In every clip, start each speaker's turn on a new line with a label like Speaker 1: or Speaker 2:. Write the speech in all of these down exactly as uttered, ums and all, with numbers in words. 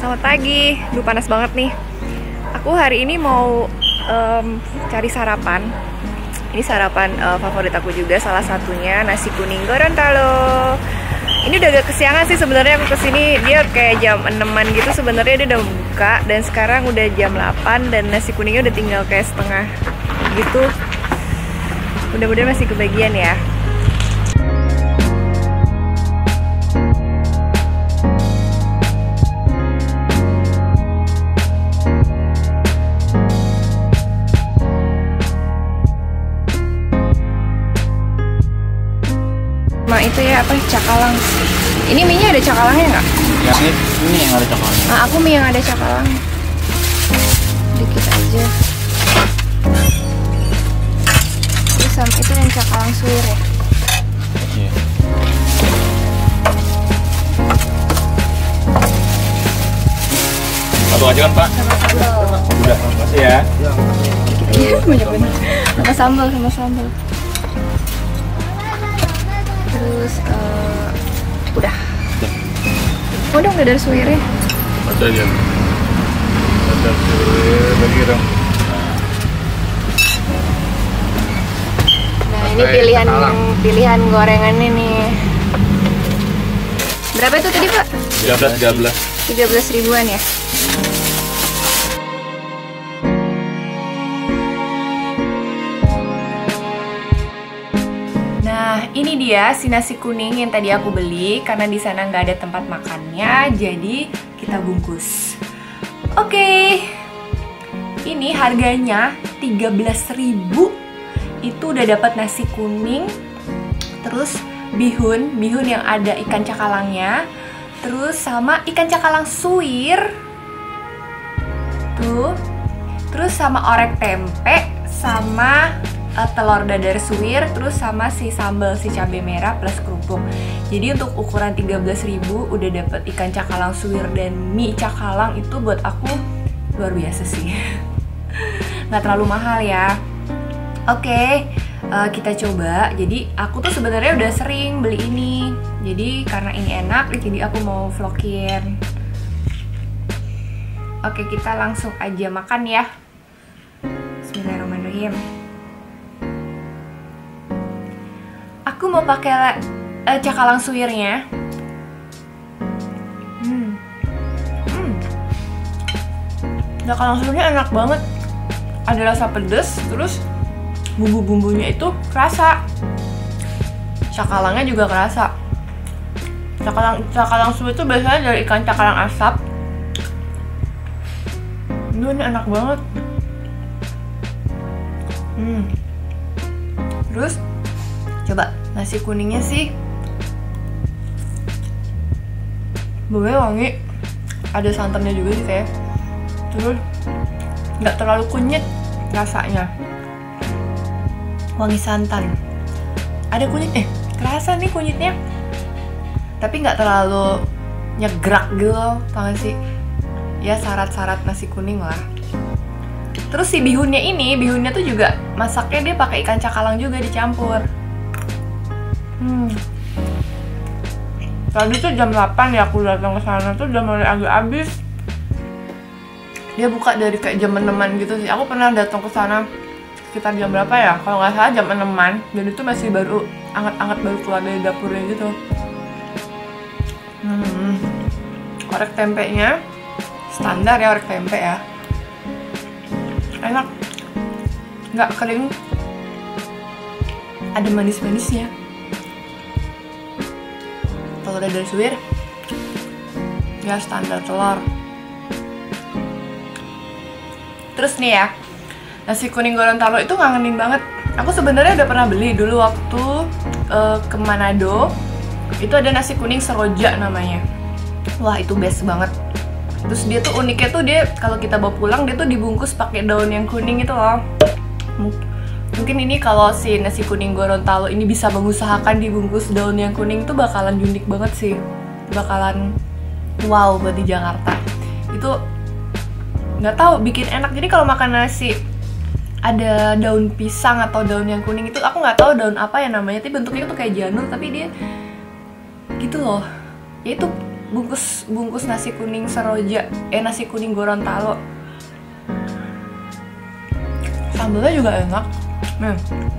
Speaker 1: Selamat pagi, duh panas banget nih. Aku hari ini mau um, cari sarapan. Ini sarapan uh, favorit aku juga, salah satunya nasi kuning Gorontalo. Ini udah agak kesiangan sih sebenarnya aku kesini, dia kayak jam enaman gitu sebenarnya dia udah buka, dan sekarang udah jam delapan dan nasi kuningnya udah tinggal kayak setengah gitu. Mudah-mudahan masih kebagian ya. Nah itu ya apa cakalang. Ini mie nya ada cakalangnya nggak?
Speaker 2: Ya ini, ini yang ada cakalangnya.
Speaker 1: Nah aku mie yang ada cakalang. Dikit aja. Terus sama itu yang cakalang suwir ya.
Speaker 2: Iya. Satu aja kan Pak?
Speaker 1: Sama sambal.
Speaker 2: Udah, makasih ya.
Speaker 1: Iya banyak banget. Sama sambal sama sambal. Terus uh, udah. Oh dong udah dari suwirnya.
Speaker 2: Baca aja. Ada suwir lagi dong.
Speaker 1: Nah ini pilihan pilihan gorengannya nih. Berapa itu tadi Pak?
Speaker 2: tiga belas tiga belas.
Speaker 1: tiga belas ribuan ya. Nah, ini dia si nasi kuning yang tadi aku beli karena di sana nggak ada tempat makannya, jadi kita bungkus. Oke, ini harganya tiga belas ribu. Itu udah dapat nasi kuning, terus bihun, bihun yang ada ikan cakalangnya, terus sama ikan cakalang suwir, tuh, terus sama orek tempe, sama Uh, telur dadar suwir, terus sama si sambal si cabai merah plus kerupuk. Jadi untuk ukuran tiga belas ribu udah dapet ikan cakalang suwir dan mie cakalang, itu buat aku luar biasa sih. Nggak terlalu mahal ya. Oke, uh, kita coba. Jadi aku tuh sebenarnya udah sering beli ini. Jadi karena ini enak, jadi aku mau vlogin. Oke, kita langsung aja makan ya. Bismillahirrahmanirrahim. Aku mau pakai uh, cakalang suwirnya. Hmm. Hmm. Cakalang suwirnya enak banget. Ada rasa pedas, terus bumbu-bumbunya itu kerasa. Cakalangnya juga kerasa. Cakalang cakalang suwir itu biasanya dari ikan cakalang asap. Ini enak banget. Hmm. Terus coba nasi kuningnya sih bumbunya wangi, ada santannya juga sih kayak, terus nggak terlalu kunyit rasanya, wangi santan, ada kunyit, eh kerasa nih kunyitnya, tapi nggak terlalu nyegrak gitu loh, tau gak sih? Ya syarat-syarat nasi kuning lah. Terus si bihunnya ini, bihunnya tuh juga masaknya dia pakai ikan cakalang juga dicampur. Hmm. Tadi tuh jam delapan ya aku datang ke sana tuh udah mulai agak habis. Dia buka dari kayak jam enaman gitu sih. Aku pernah datang ke sana sekitar jam berapa ya? Kalau nggak salah jam enaman. Dan itu masih baru anget-anget baru keluar dari dapurnya gitu. Hmm. Orek tempenya standar ya, orek tempe ya. Enak. Nggak kering. Ada manis-manisnya. Telur dadar suwir ya standar telur. Terus nih ya, nasi kuning Gorontalo itu ngangenin banget. Aku sebenarnya udah pernah beli dulu waktu uh, ke Manado. Itu ada nasi kuning seroja namanya. Wah itu best banget. Terus dia tuh uniknya tuh dia kalau kita bawa pulang dia tuh dibungkus pakai daun yang kuning itu loh. Mungkin ini kalau si nasi kuning Gorontalo ini bisa mengusahakan dibungkus daun yang kuning itu bakalan unik banget sih. Bakalan wow buat di Jakarta. Itu nggak tahu bikin enak. Jadi kalau makan nasi ada daun pisang atau daun yang kuning itu, aku nggak tahu daun apa ya namanya, tapi bentuknya tuh kayak janur tapi dia gitu loh. Ya itu bungkus bungkus nasi kuning Seroja, eh nasi kuning Gorontalo. Sambalnya juga enak. Nih.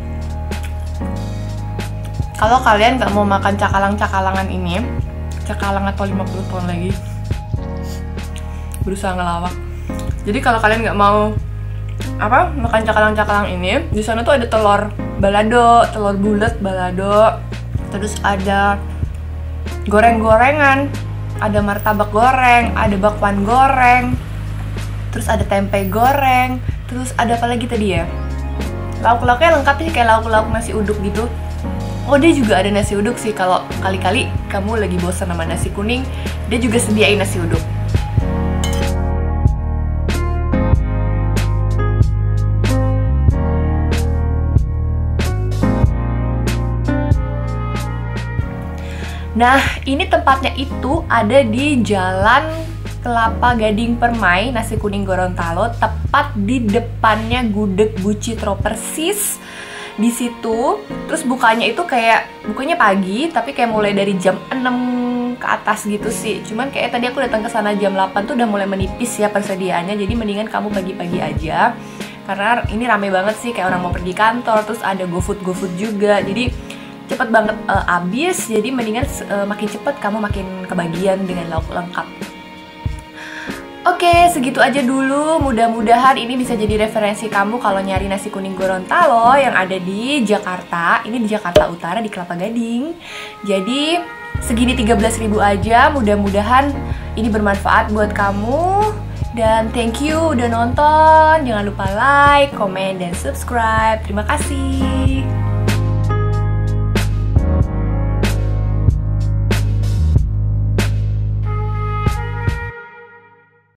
Speaker 1: Kalau kalian nggak mau makan cakalang-cakalangan ini, cakalang atau lima puluh tahun lagi, berusaha ngelawak. Jadi kalau kalian nggak mau apa makan cakalang-cakalang ini, di sana tuh ada telur balado, telur bulat balado, terus ada goreng-gorengan, ada martabak goreng, ada bakwan goreng, terus ada tempe goreng, terus ada apa lagi tadi ya? Lauk-lauknya lengkap sih, kayak lauk-lauk nasi uduk gitu. Oh, dia juga ada nasi uduk sih, kalau kali-kali kamu lagi bosan sama nasi kuning, dia juga sediain nasi uduk. Nah, ini tempatnya itu ada di Jalan Kelapa Gading Permai, nasi kuning Gorontalo, tepat di depannya Gudeg Bu Citro persis. Di situ, terus bukanya itu kayak bukanya pagi, tapi kayak mulai dari jam enam ke atas gitu sih. Cuman kayak tadi aku datang ke sana jam delapan tuh udah mulai menipis ya persediaannya. Jadi mendingan kamu pagi-pagi aja. Karena ini rame banget sih, kayak orang mau pergi kantor, terus ada GoFood GoFood juga. Jadi cepet banget uh, abis. Jadi mendingan uh, makin cepet kamu makin kebagian dengan lauk lengkap. Oke, segitu aja dulu. Mudah-mudahan ini bisa jadi referensi kamu kalau nyari nasi kuning Gorontalo yang ada di Jakarta. Ini di Jakarta Utara, di Kelapa Gading. Jadi segini tiga belas ribu aja. Mudah-mudahan ini bermanfaat buat kamu. Dan thank you udah nonton. Jangan lupa like, komen, dan subscribe. Terima kasih.